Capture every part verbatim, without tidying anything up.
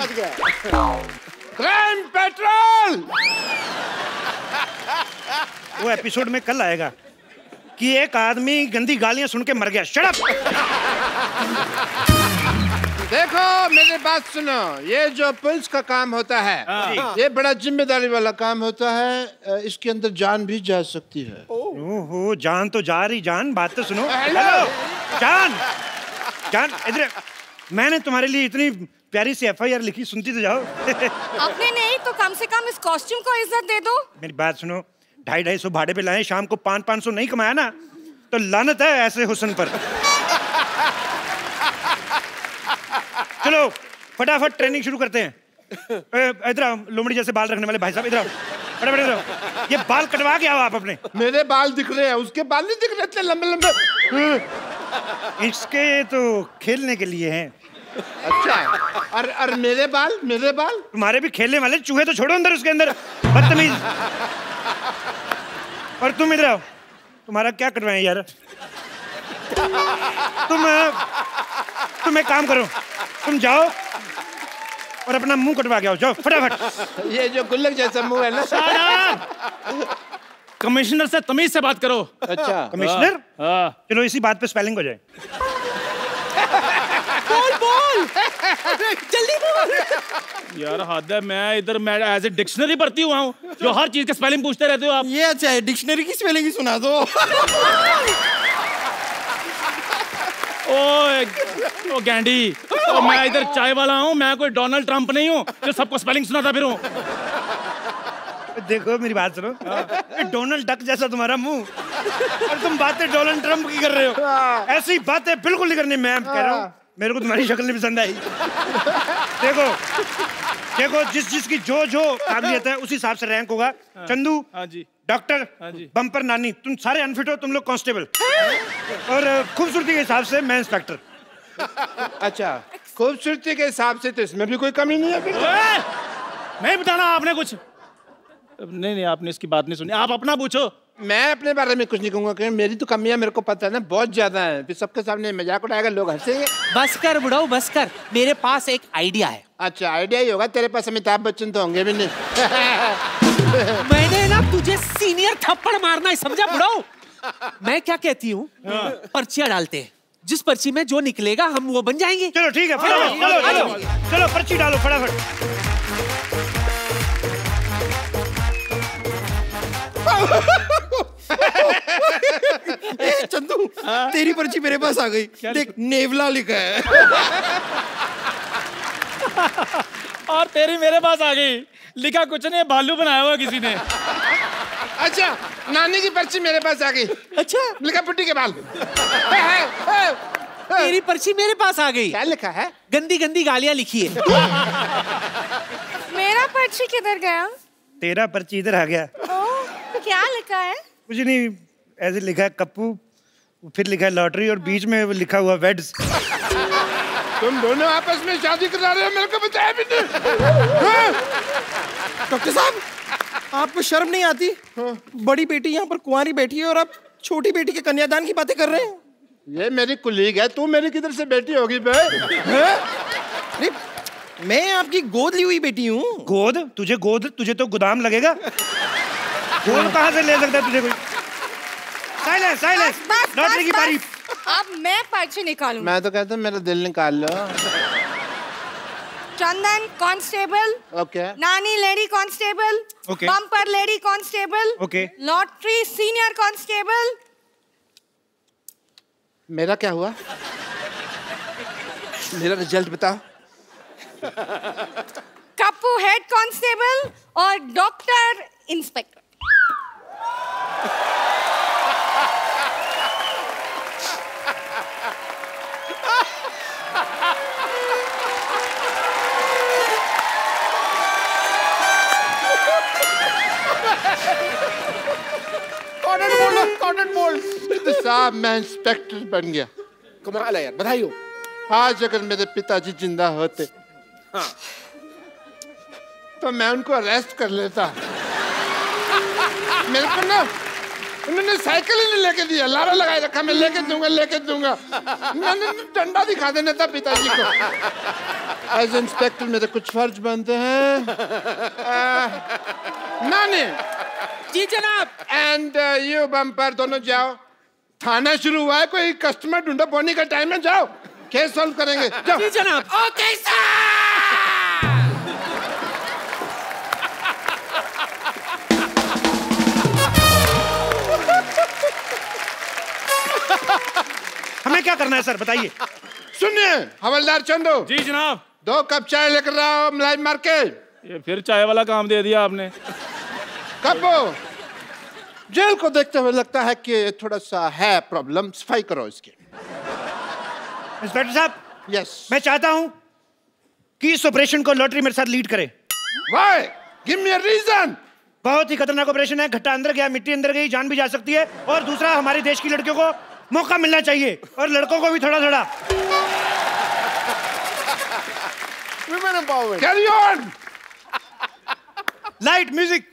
Crime petrol. वो episode में कल आएगा कि एक आदमी गंदी गालियां सुन के मर गया। Shut up. देखो मेरी बात सुनो, ये जो पुलिस का काम होता है ये बड़ा जिम्मेदारी वाला काम होता है। इसके अंदर जान भी जा सकती है। ओहो, जान तो जा रही। जान, बात तो सुनो। हेलो जान, जान इधर। मैंने तुम्हारे लिए इतनी प्यारी सी एफ आई आर लिखी, सुनती तो जाओ। अपने नहीं तो कम से कम इस कॉस्ट्यूम को इज्जत दे दो। मेरी बात सुनो, ढाई ढाई सौ भाड़े पे लाए, शाम को पाँच पाँच सौ नहीं कमाया ना तो लानत है ऐसे हुस्न पर। चलो फटाफट ट्रेनिंग शुरू करते हैं। इधर आओ, लोमड़ी जैसे बाल रखने वाले भाई साहब, इधर आओ, फटाफट इधर आओ। ये बाल कटवा के आओ आप अपने। मेरे बाल दिख रहे हैं, उसके बाल नहीं दिख रहे इतने लंबे लंबे। इसके तो खेलने के लिए हैं। अच्छा, और और मेरे बाल, मेरे बाल तुम्हारे भी खेलने वाले। चूहे तो छोड़ो अंदर, उसके अंदर बदतमीज। और तुम इधर आओ, तुम्हारा क्या कटवाएं यार। तुम तुम एक काम करो, तुम जाओ और अपना मुंह कटवा के आओ, जाओ फटाफट। ये जो गुल्लक जैसा मुंह है ना। कमिश्नर से तमीज से बात करो। अच्छा कमिश्नर, चलो इसी बात पे स्पेलिंग हो जाए। बोल बोल जल्दी बोल। यार हद है, मैं इधर मैं एज ए डिक्शनरी पढ़ती हुआ हूँ, जो हर चीज के स्पेलिंग पूछते रहते हो आप। ये अच्छा है, डिक्शनरी की स्पेलिंग ही सुना दो। ओ, ओ गैंडी, ओ मैं इधर चाय वाला हूँ, मैं कोई डोनाल्ड ट्रंप नहीं हूँ जो सबको स्पेलिंग सुनाता फिरूं। देखो मेरी बात सुनो, डोनाल्ड डक जैसा तुम्हारा मुंह और तुम बातें डोनाल्ड ट्रंप की कर रहे हो। ऐसी बातें बिल्कुल नहीं करनी। मैं कह रहा हूँ, मेरे को तुम्हारी शक्ल नहीं पसंद आई। देखो देखो, जिस जिसकी जो जो काबिलियत है उसी हिसाब से रैंक होगा। चंदू हाँ जी, डॉक्टर, हाँ जी, बम्पर नानी, तुम सारे अनफिट हो, तुम लोग कांस्टेबल, और खूबसूरती के हिसाब से मैं इंस्पेक्टर। अच्छा, खूबसूरती के हिसाब से तो इसमें भी कोई कमी नहीं है। नहीं बताना आपने कुछ। नहीं नहीं, आपने इसकी बात नहीं सुनी, आप अपना पूछो। मैं अपने बारे में कुछ नहीं कहूंगा, क्योंकि मेरी तो कमियां मेरे को पता है ना, बहुत ज्यादा है। फिर सबके सामने मजाक उड़ाएगा, लोग हंसेंगे। बस कर बुढ़ाऊ, बस कर, मेरे पास एक आइडिया है। अच्छा, आइडिया ही होगा तेरे पास, अमिताभ बच्चन तो होंगे भी नहीं। मैंने ना तुझे सीनियर थप्पड़ मारना है, समझा बुढ़ाऊ? मैं क्या कहती हूँ, पर्चियां डालते हैं, जिस पर्ची में जो निकलेगा हम वो बन जाएंगे। चलो ठीक है, फटाफट चलो चलो चलो पर्ची डालो फटाफट। ए, चंदू, तेरी पर्ची मेरे पास आ गई। देख, नेवला लिखा है। और तेरी मेरे पास आ गई, लिखा कुछ नहीं, भालू बनाया हुआ किसी ने। अच्छा, नानी की पर्ची मेरे पास आ गई। अच्छा, लिखा पुट्टी के बाल। तेरी पर्ची मेरे पास आ गई। क्या लिखा है? गंदी गंदी गालियां लिखी है। मेरा पर्ची किधर गया? तेरा पर्ची इधर आ गया। ओ, क्या लिखा है? कुछ नहीं, ऐसे लिखा है कप्पू, फिर लिखा है लॉटरी, और बीच में लिखा हुआ वेड्स। तुम दोनों आपस में शादी करा रहे हो, मेरे को बताया भी नहीं। डॉक्टर साहब, आपको शर्म नहीं आती? बड़ी बेटी यहाँ पर कुंवारी बैठी है और आप छोटी बेटी के कन्यादान की बातें कर रहे हैं। ये मेरी कुलीग है, तू मेरी किधर से बेटी होगी बे? मैं आपकी गोद ली हुई बेटी हूँ। गोद? तुझे गोद, तुझे तो गोदाम लगेगा। गोद कहाँ से ले सकता है तुझे कोई? साइलेंस, साइलेंस, लॉटरी की बारी। अब मैं पर्ची निकालूं। मैं तो कहता हूँ मेरा दिल निकाल लो। चंदन कांस्टेबल, ओके, नानी lady constable, okay, bumper lady constable, okay, lottery senior constable. मेरा क्या हुआ? मेरा रिजल्ट बताओ। कप्पू हेड कांस्टेबल और डॉक्टर इंस्पेक्टर। कॉर्नर बोलो, कॉर्नर बोल। तो साहब मैं इंस्पेक्टर बन गया। कमाल है यार, बधाई हो। आज अगर मेरे पिताजी जिंदा होते हाँ, तो मैं उनको अरेस्ट कर लेता। मेरे को ना उन्होंने साइकिल ही नहीं लेके दिया, लारा लगाए रखा, मैं लेके दूंगा लेके दूंगा। मैंने डंडा दिखा देना था पिताजी को। एज इंस्पेक्टर मेरे कुछ फर्ज बनते हैं। नानी। जी जनाब। एंड यू बम्पर दोनों जाओ, थाना शुरू हुआ है, कोई कस्टमर ढूंढो, बोनी का टाइम है, जाओ केस सॉल्व करेंगे। जाओ। जी जनाब। Okay sir. हमें क्या करना है सर, बताइए। सुनिए हवलदार चंदू। जी जनाब। दो कप चाय लेकर आओ मलाई मार के। ये फिर चाय वाला काम दे दिया आपने। कब जेल को देखते हुए लगता है कि थोड़ा सा है प्रॉब्लम, सफाई करो इसकी। इंस्पेक्टर साहब। यस। मैं चाहता हूं कि इस ऑपरेशन को लॉटरी मेरे साथ लीड करे। Why? Give me a reason. बहुत ही खतरनाक ऑपरेशन है, घट्टा अंदर गया, मिट्टी अंदर गई, जान भी जा सकती है। और दूसरा, हमारे देश की लड़कियों को मौका मिलना चाहिए और लड़कों को भी थोड़ा थोड़ा। Women empowerment. Carry on. Light music.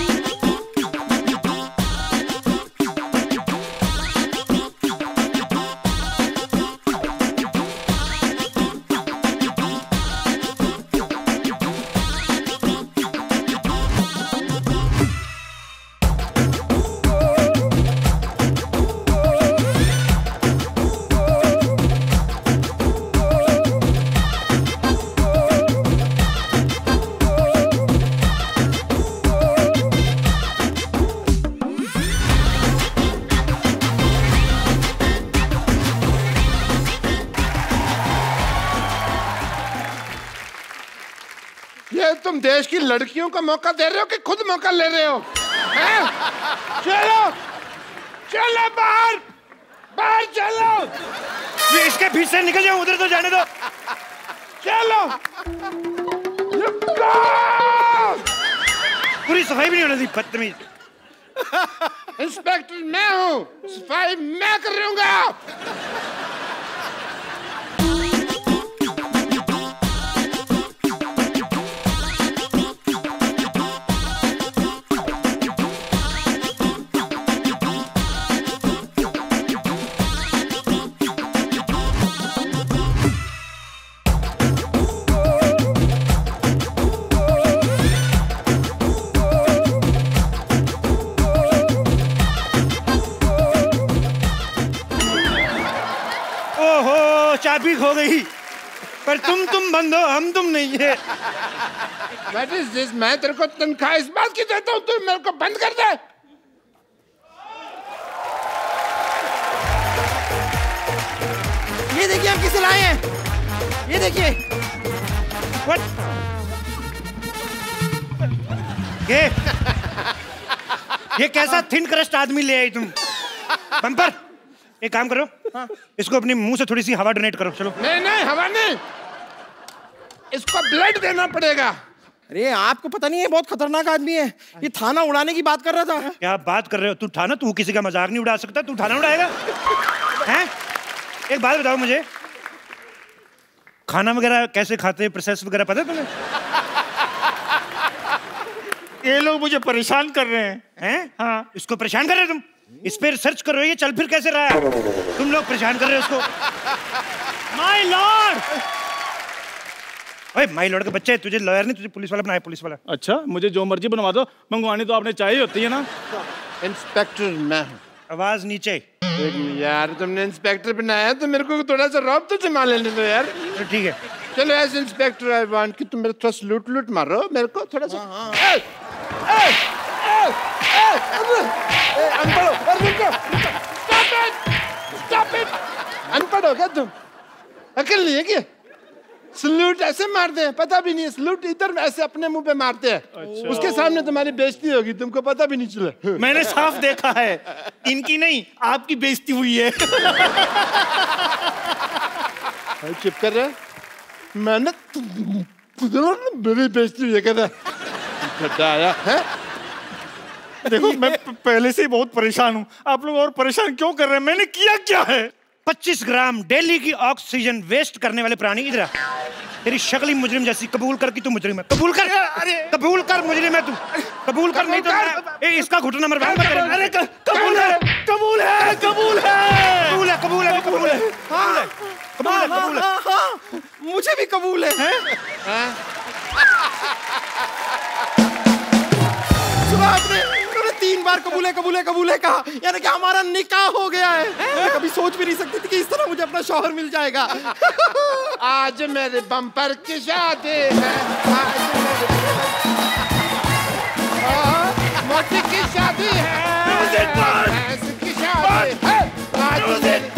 ये तुम देश की लड़कियों को मौका दे रहे हो कि खुद मौका ले रहे हो? हैं? चलो चलो बाहर, बाहर चलो। ये इसके बीच से निकल जाओ, उधर तो जाने दो। चलो। पूरी सफाई भी नहीं होने दी, बदतमीज। इंस्पेक्टर मैं हूँ, सफाई मैं करूंगा। चाबी खो गई, पर तुम तुम बंद हो, हम तुम नहीं है। What is this? मैं तेरे को तनख्वाह इस बात की देता हूँ, तू मेरे को बंद कर दे। ये देखिए हम किसे लाए हैं, ये देखिए। What? ये ये कैसा थिन क्रस्ट आदमी ले आई तुम? बम्पर, एक काम करो, हाँ? इसको अपने मुंह से थोड़ी सी हवा डोनेट करो। चलो। नहीं नहीं हवा नहीं, इसको ब्लड देना पड़ेगा। अरे आपको पता नहीं है, बहुत खतरनाक आदमी है, ये थाना उड़ाने की बात कर रहा था। क्या बात कर रहे हो? तू थाना, तू किसी का मजाक नहीं उड़ा सकता, तू थाना उड़ाएगा? हैं? एक बात बताओ मुझे, खाना वगैरह कैसे खाते हैं, प्रोसेस वगैरह पता है तुम्हें? ये लोग मुझे परेशान कर रहे हैं। हैं? हाँ। इसको परेशान कर रहे हो तुम? इस पे रिसर्च करो, ये चल फिर कैसे रहा है? तुम लोग परेशान कर रहे हो उसको। माय लॉर्ड, ओए माय लॉर्ड के बच्चे, तुझे लॉयर नहीं, तुझे पुलिस वाला बनाया, पुलिस वाला। अच्छा, मुझे जो मर्जी बनवा दो, मंगवानी तो आपने चाहिए होती है ना। इंस्पेक्टर मैं हूँ। आवाज नीचे। यार तुमने इंस्पेक्टर बनाया तो मेरे को थोड़ा सा रौब तो जमा लेने दो यार। तो ठीक है, चलो एज इंस्पेक्टर आई वांट कि तुम मेरे थोड़ा सा लूट लूट मारो मेरे को थोड़ा सा। अनपढ़ हो क्या तुम? अकल नहीं है क्या? सलूट ऐसे मारते हैं, पता भी नहीं है। सलूट इधर ऐसे अपने मुंह पे मारते हैं। अच्छा। उसके सामने तुम्हारी बेइज्जती होगी, तुमको पता भी नहीं चला। मैंने साफ देखा है, इनकी नहीं आपकी बेइज्जती हुई है। चुप कर रहे, मैंने मेरी बेइज्जती हुई है कहता आया है। देखो मैं पहले से ही बहुत परेशान हूँ, आप लोग और परेशान क्यों कर रहे हैं? मैंने किया क्या है? पच्चीस ग्राम डेली की ऑक्सीजन वेस्ट करने वाले प्राणी इधर। तेरी शक्ल ही मुजरिम जैसी। कबूल कर कि तू मुजरिम है। कबूल कर, अरे कबूल कर मुजरिम है तू। कबूल कर, नहीं तो मैं ए, इसका घुटना मरवाऊंगा। अरे कबूल है, कबूल है, कबूल है, कबूल है, कबूल है, कबूल है, हाँ, कबूल है, कबूल है। हाँ, हाँ, मुझे भी कबूल है, है? सुना आपने? उन्होंने तीन बार कबूल है, कबूल है, कबूल है कहा, यानी कि हमारा निकाह हो गया है। मैं कभी सोच भी नहीं सकती थी कि इस तरह मुझे अपना शौहर मिल जाएगा। आज मेरे बम्पर की शादी है, आज मेरे मोटी की शादी है, भैंस की शादी है, आज मेरी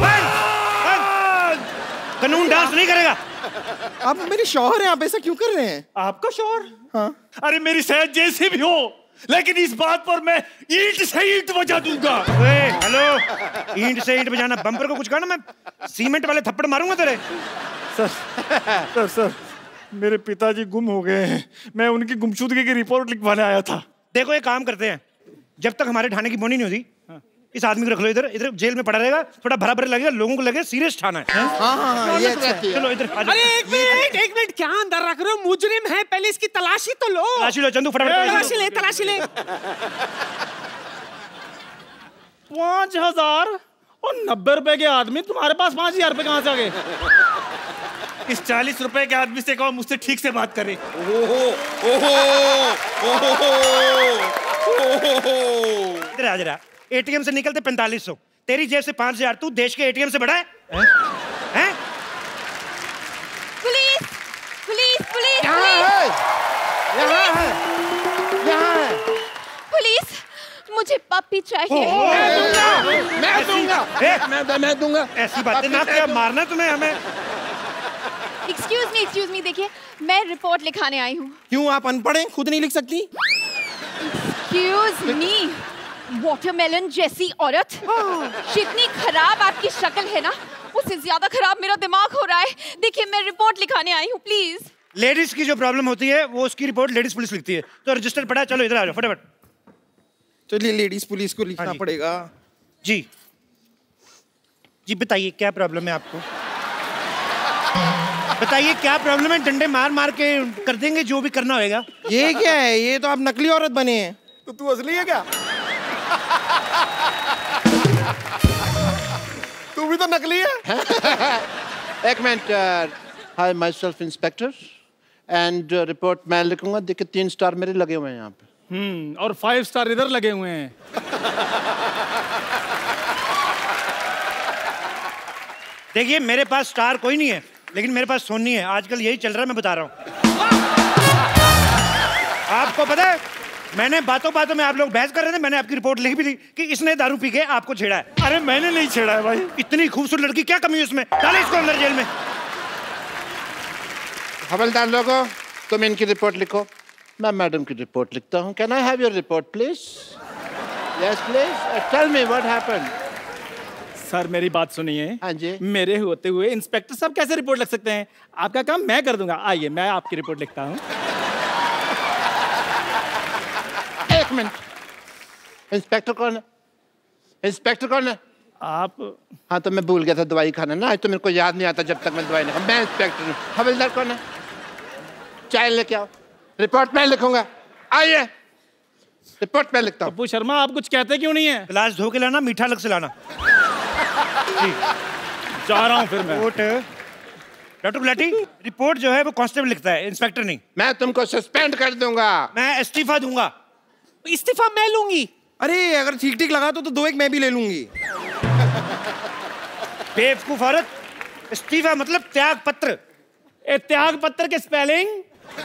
कानून डांस नहीं करेगा। आप मेरे शौहर हैं, आप ऐसा क्यों कर रहे हैं? आपका शौहर? हाँ। अरे मेरी सेहत जैसी भी हो, लेकिन इस बात पर मैं ईंट से ईंट बजा दूंगा। हेलो, ईंट से ईंट बजाना, बम्पर को कुछ कहना, मैं सीमेंट वाले थप्पड़ मारूंगा तेरे। सर सर सर मेरे पिताजी गुम हो गए हैं, मैं उनकी गुमशुदगी की रिपोर्ट लिखवाने आया था। देखो एक काम करते हैं, जब तक हमारे थाने की बोनी नहीं होती, इस आदमी को रख लो इधर। इधर जेल में पड़ा रहेगा, थोड़ा भरा भरा लगेगा, लोगों को लगे सीरियस थाना है। हाँ हाँ हाँ, ये अच्छा है। चलो इधर आ जाओ। अरे एक मिनट, एक मिनट, क्या अंदर रख रहे हो? मुजरिम है, पहले इसकी तलाशी तो लो। तलाशी लो चंदू, फटाफट तलाशी ले, तलाशी ले। पाँच हजार और नब्बे रुपए के आदमी, तुम्हारे पास पाँच हजार रुपए कहाँ से आ गए? इस चालीस रुपए के आदमी से कहो मुझसे ठीक से बात करे। इधर आ जरा। एटीएम से निकलते पैंतालीस सौ, तेरी जेब से पांच हजार, तू देश के एटीएम से बड़ा है? हैं? पुलिस, पुलिस, पुलिस, यहाँ पुलिस, है, यहाँ है, यहाँ है। पुलिस, मुझे पप्पी चाहिए। मैं दूंगा, मैं दूंगा, ए, मैं मैं दूंगा। ऐसी बातें ना क्या, मारना तुम्हें हमें। एक्सक्यूज मी, एक्सक्यूज मी, देखिए मैं रिपोर्ट लिखाने आई हूँ। क्यों, आप अनपढ़ हैं, खुद नहीं लिख सकती? एक्सक्यूज मी, वाटरमेलन जैसी औरत, जितनी खराब आपकी शक्ल है ना, उससे ज्यादा खराब मेरा दिमाग हो रहा है। देखिए मैं रिपोर्ट लिखाने आई हूँ, प्लीज। लेडीज की जो प्रॉब्लम होती है वो उसकी रिपोर्ट लेडीज पुलिस लिखती है, तो रजिस्टर पड़ा है, चलो इधर आ जाओ फटाफट। चलिए लेडीज पुलिस को लिखना हाँ जी। पड़ेगा। जी जी बताइए क्या प्रॉब्लम है आपको? बताइए क्या प्रॉब्लम है, डंडे मार मार के कर देंगे जो भी करना होगा। ये क्या है? ये तो आप नकली औरत बने हैं। तो तू असली है क्या? तू भी तो नकली है। एक minute. Hi myself inspector and report मैं लिखूंगा। देखिए तीन स्टार मेरे लगे हुए हैं यहाँ पे। हम्म और फाइव स्टार इधर लगे हुए हैं। देखिए मेरे पास स्टार कोई नहीं है, लेकिन मेरे पास सोनी है। आजकल यही चल रहा है, मैं बता रहा हूँ। आपको पता है, मैंने बातों बातों में, आप लोग बहस कर रहे थे, मैंने आपकी रिपोर्ट लिख भी दी कि इसने दारू पी के आपको छेड़ा है। अरे मैंने नहीं छेड़ा है भाई। इतनी खूबसूरत लड़की, क्या कमी है उसमें? डालो इसको अंदर जेल में। हवलदार लोगों, तुम इनकी रिपोर्ट लिखो, मैं मैडम की रिपोर्ट लिखता हूँ। Can I have your report please? Yes please, tell me what happened. Sir मेरी बात सुनिए। हाँ जी। मेरे होते हुए इंस्पेक्टर साहब कैसे रिपोर्ट लिख सकते हैं? आपका काम मैं कर दूंगा। आइए मैं आपकी रिपोर्ट लिखता हूँ। एक मिनट, इंस्पेक्टर कौन है? इंस्पेक्टर कौन है? आप? हाँ तो मैं भूल गया था दवाई खाना ना, आज तो मेरे को याद नहीं आता जब तक मैं दवाई नहीं खा। मैं इंस्पेक्टर हूँ। हवलदार कौन है? चाय लेके आओ, रिपोर्ट मैं लिखूंगा। आइए, रिपोर्ट मैं लिखता हूँ। पप्पू शर्मा आप कुछ कहते क्यों नहीं है? गिलास धो के लाना, मीठा अलग से लाना। जा रहा हूँ फिर मैं। रिपोर्ट डॉक्टर गुलाटी, रिपोर्ट जो है वो कांस्टेबल लिखता है, इंस्पेक्टर नहीं। मैं तुमको सस्पेंड कर दूंगा। मैं इस्तीफा दूंगा। इस्तीफा मैं लूंगी। अरे अगर ठीक ठीक लगा तो, तो दो एक मैं भी ले लूंगी। बेवकूफ औरत, इस्तीफा मतलब त्याग पत्र। ए, त्याग पत्र के स्पेलिंग?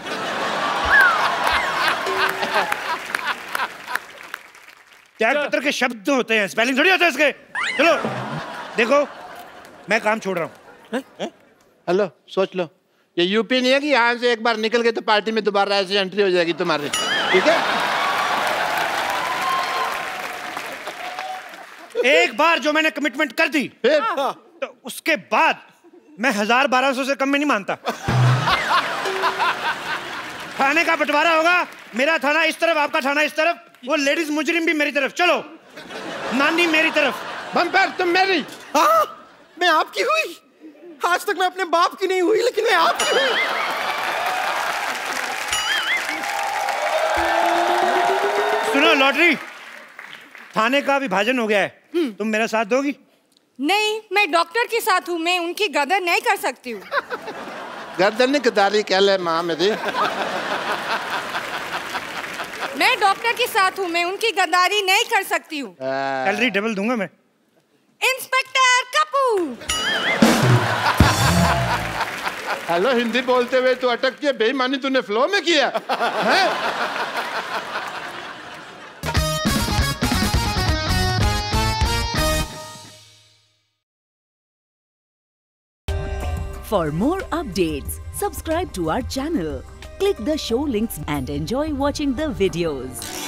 त्याग पत्र के शब्द होते हैं, स्पेलिंग थोड़ी होता है इसके। चलो देखो, मैं काम छोड़ रहा हूँ। हेलो, सोच लो, ये यूपी नहीं है कि यहाँ से एक बार निकल गए तो पार्टी में दोबारा ऐसे एंट्री हो जाएगी तुम्हारी। ठीक है? एक बार जो मैंने कमिटमेंट कर दी, फिर तो उसके बाद मैं हजार बारह सौ से कम में नहीं मानता। थाने का बंटवारा होगा, मेरा थाना इस तरफ, आपका थाना इस तरफ, वो लेडीज मुजरिम भी मेरी तरफ। चलो, नानी मेरी तरफ। बम्पर तुम मेरी। हाँ, मैं आपकी हुई। आज तक मैं अपने बाप की नहीं हुई, लेकिन मैं आपकी हुई। सुनो लॉटरी, थाने का विभाजन हो गया है, तुम मेरा साथ दोगी? नहीं, मैं डॉक्टर के साथ हूँ, मैं उनकी गदर नहीं कर सकती हूँ। गर्दन गदारी कह ले माँ मेरी। मैं डॉक्टर के साथ हूँ, मैं उनकी गद्दारी नहीं कर सकती हूँ। सैलरी डबल दूंगा मैं। इंस्पेक्टर कपूर। हेलो, हिंदी बोलते हुए तू अटक के बेईमानी तूने फ्लो में किया है? For more updates, subscribe to our channel, click the show links and enjoy watching the videos.